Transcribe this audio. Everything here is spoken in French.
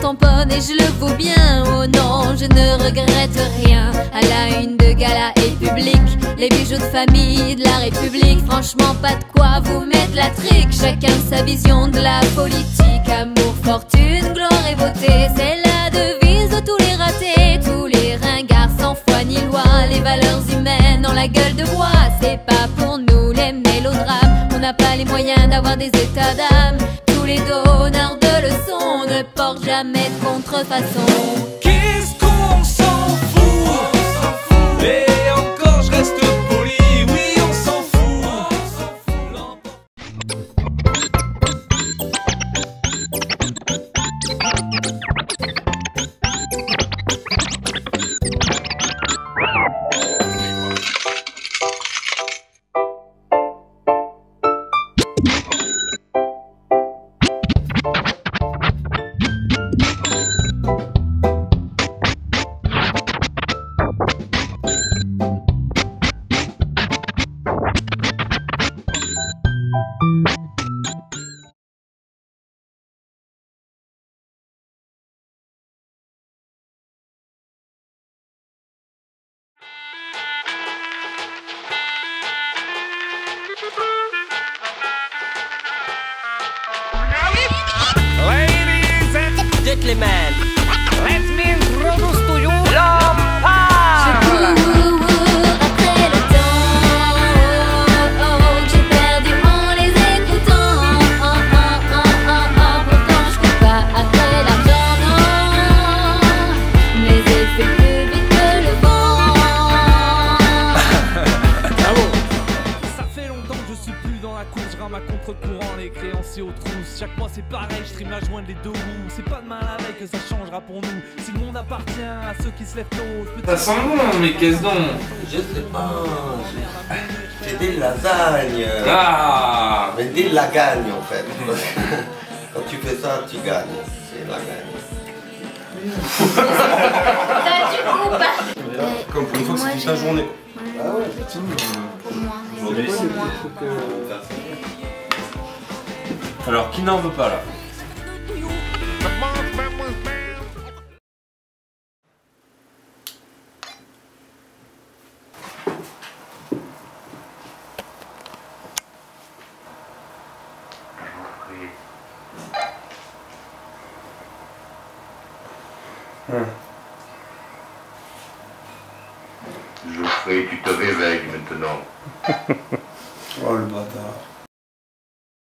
tamponne et je le vaux bien. Oh non, je ne regrette rien. À la une de Gala et Public, les bijoux de famille de la République. Franchement pas de quoi vous mettre la trique. Chacun sa vision de la politique. Amour, fortune, gloire et beauté, c'est la devise de tous les ratés. Tous les ringards sans foi ni loi. Les valeurs humaines en la gueule de bois. C'est pas pour nous les mélodrames. On n'a pas les moyens d'avoir des états d'âme. Tous les donneurs de leçons ne portent jamais de contrefaçon. Qu'est-ce qu'on s'en fout? Et encore je reste poli, oui on s'en fout. Ladies and gentlemen, let me introduce to you l'homme Après le temps, oh, oh, que j'ai perdu en les écoutant. Pourtant je cours pas après l'argent, non. Mes effets plus vite que le vent. Ça fait longtemps que je suis plus dans la course, je rame à contre-courant, les créanciers aux trousses. Chaque mois c'est pareil, je trim la jointe des deux roues. C'est pas demain la veille que ça changera pour nous. Si le monde appartient à ceux qui se lèvent tôt. Ça sent bon, mais qu'est-ce donc? Je sais pas. C'est des lasagnes. Ah! Mais des lagagnes en fait. Quand tu fais ça, tu gagnes. C'est la gagne. Du coup, pas. Comme pour une fois que c'est toute la journée. Ah ouais. Pour moi, Aujourd'hui, pour moi. Alors, qui n'en veut pas là? Geoffrey, tu te réveilles maintenant. Oh le bâtard.